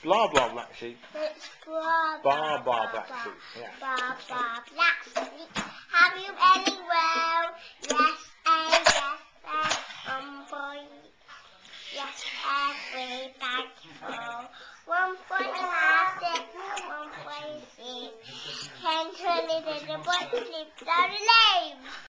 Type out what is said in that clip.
blah blah black sheep. It's blah Blah blah black sheep. Yeah. blah blah black sheep. Have you any well? Yes.